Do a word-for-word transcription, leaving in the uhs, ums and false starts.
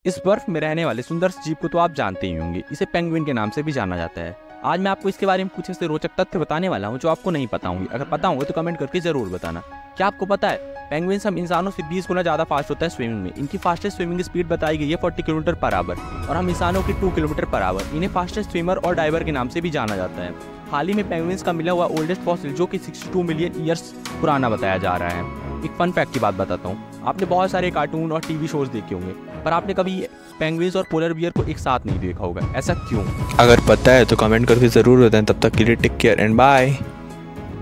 इस बर्फ में रहने वाले सुंदर जीव को तो आप जानते ही होंगे, इसे पेंगुइन के नाम से भी जाना जाता है। आज मैं आपको इसके बारे में कुछ ऐसे रोचक तथ्य बताने वाला हूँ जो आपको नहीं पता होंगे। अगर पता होंगे तो कमेंट करके जरूर बताना। क्या आपको पता है पेंगुइन्स हम इंसानों से बीस गुना ज़्यादा फास्ट होता है स्विमिंग में। इनकी फास्टेस्ट स्विमिंग स्पीड बताई गई है चालीस किलोमीटर पर आवर और हम इंसानों की दो किलोमीटर पर आवर। इन्हें फास्टेस्ट स्विमर और डाइवर के नाम से भी जाना जाता है। हाल ही में पेंगुइन्स का मिला हुआ ओल्डेस्ट फॉसिल जो कि बासठ मिलियन ईयर्स पुराना बताया जा रहा है। एक फन फैक्ट की बात बताता हूँ, आपने बहुत सारे कार्टून और टीवी शोज देखे होंगे पर आपने कभी पेंगुइन्स और पोलर बियर को एक साथ नहीं देखा होगा। ऐसा क्यों? अगर पता है तो कमेंट करके ज़रूर बताएं। तब तक के लिए टेक केयर एंड बाय।